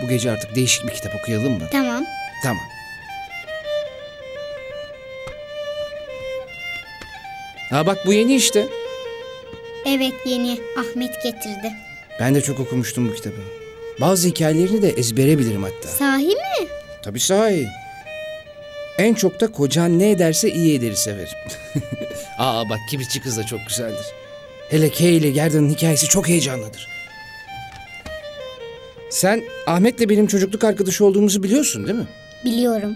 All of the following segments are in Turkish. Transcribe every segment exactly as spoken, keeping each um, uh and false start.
Bu gece artık değişik bir kitap okuyalım mı? Tamam. Tamam. Ha bak bu yeni işte. Evet yeni. Ahmet getirdi. Ben de çok okumuştum bu kitabı. Bazı hikayelerini de ezbere bilirim hatta. Sahi mi? Tabii sahi. En çok da kocan ne ederse iyi ederi severim. Aa bak Kibritçi Kız da çok güzeldir. Hele Kay ile Gerda'nın hikayesi çok heyecanlıdır. Sen Ahmet'le benim çocukluk arkadaşı olduğumuzu biliyorsun değil mi? Biliyorum.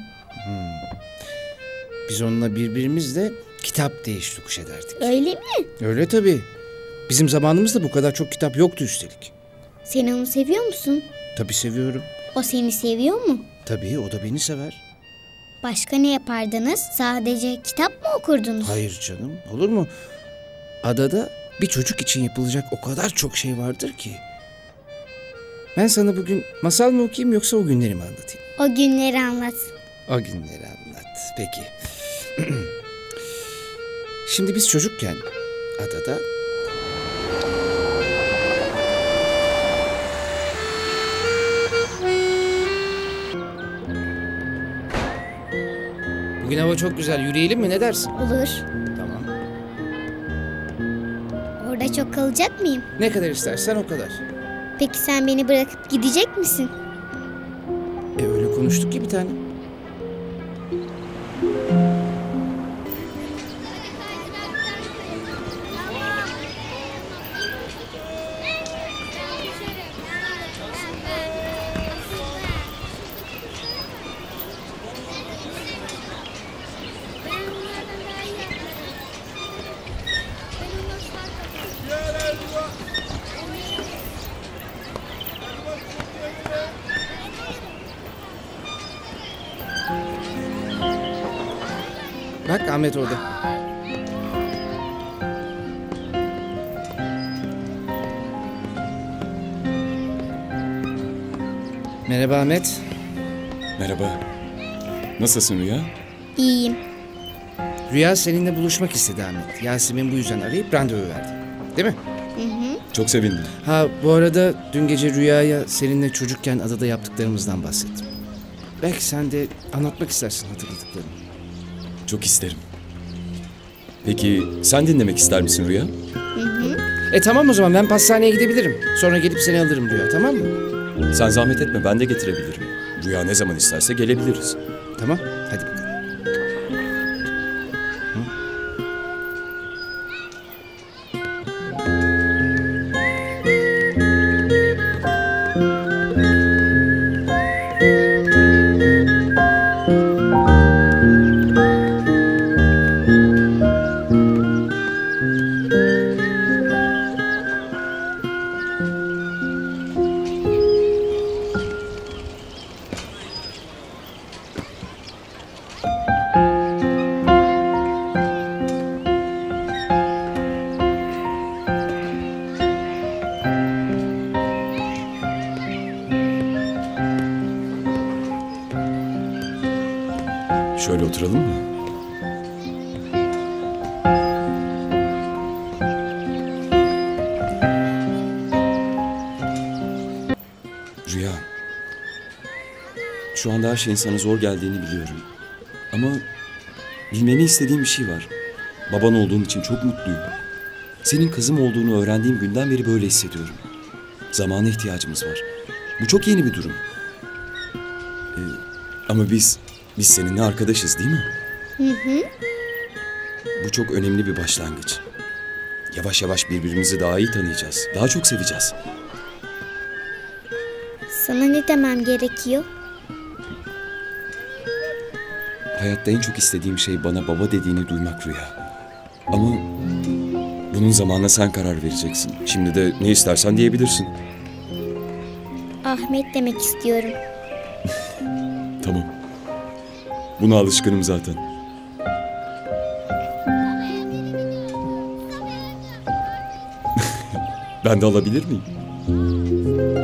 Biz onunla birbirimizle kitap değiş tokuş ederdik. Öyle mi? Öyle tabii. Bizim zamanımızda bu kadar çok kitap yoktu üstelik. Sen onu seviyor musun? Tabii seviyorum. O seni seviyor mu? Tabii o da beni sever. Başka ne yapardınız? Sadece kitap mı okurdunuz? Hayır canım, olur mu? Adada bir çocuk için yapılacak o kadar çok şey vardır ki. Ben sana bugün masal mı okuyayım yoksa o günleri mi anlatayım? O günleri anlat. O günleri anlat. Peki. Şimdi biz çocukken adada... Bugün hava çok güzel. Yürüyelim mi? Ne dersin? Olur. Tamam. Orada çok kalacak mıyım? Ne kadar istersen o kadar. Peki sen beni bırakıp gidecek misin? E öyle konuştuk ki bir tane. Bak Ahmet orada. Merhaba Ahmet. Merhaba. Nasılsın Rüya? İyiyim. Rüya seninle buluşmak istedi Ahmet. Yasemin bu yüzden arayıp randevu verdi. Değil mi? Hı hı. Çok sevindim. Ha bu arada dün gece Rüya'ya seninle çocukken adada yaptıklarımızdan bahsettim. Belki sen de anlatmak istersin hatırladıklarını. Çok isterim. Peki sen dinlemek ister misin Rüya? Hı hı. E tamam o zaman ben pastaneye gidebilirim. Sonra gelip seni alırım Rüya, tamam mı? Sen zahmet etme, ben de getirebilirim. Rüya ne zaman isterse gelebiliriz. Tamam, hadi bakalım. Şöyle oturalım mı? Rüya, şu anda her şeyin sana zor geldiğini biliyorum. Ama bilmeni istediğim bir şey var. Baban olduğum için çok mutluyum. Senin kızım olduğunu öğrendiğim günden beri böyle hissediyorum. Zamana ihtiyacımız var. Bu çok yeni bir durum. Ee, ama biz, biz seninle arkadaşız değil mi? Hı hı. Bu çok önemli bir başlangıç. Yavaş yavaş birbirimizi daha iyi tanıyacağız. Daha çok seveceğiz. Sana ne demem gerekiyor? Hayatta en çok istediğim şey bana baba dediğini duymak Rüya. Ama bunun zamanına sen karar vereceksin. Şimdi de ne istersen diyebilirsin. Ahmet demek istiyorum. Tamam. Buna alışkınım zaten. Ben de alabilir miyim?